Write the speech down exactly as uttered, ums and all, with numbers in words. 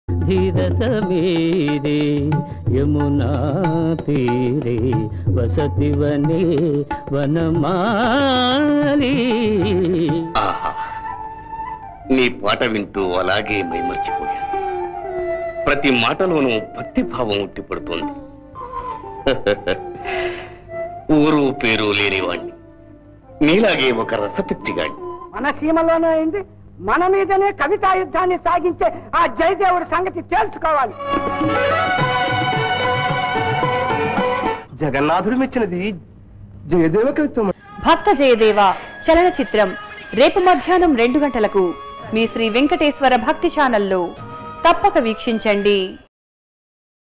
धीर समीरे यमुना तीरे वसति वने वनमाली। నీ పాట వింటూ అలాగే మైమర్చిపోయాను. ప్రతి మాటలోనూ భక్తి భావం ఉట్టిపడుతోంది. ఊరు పేరు లేనివాణ్ణి, నీలాగే ఒక రసపిచ్చిగాణ్ణి. మన సీమలోనే అయింది, మన మీదనే కవితా యుద్ధాన్ని సాగించే ఆ జయదేవుడి సంగతి తేల్చుకోవాలి. జగన్నాథుడు మెచ్చినది జయదేవ కవిత్వం. భక్త జయదేవ చలనచిత్రం రేపు మధ్యాహ్నం రెండు గంటలకు మీ శ్రీ వెంకటేశ్వర భక్తి ఛానల్లో తప్పక వీక్షించండి.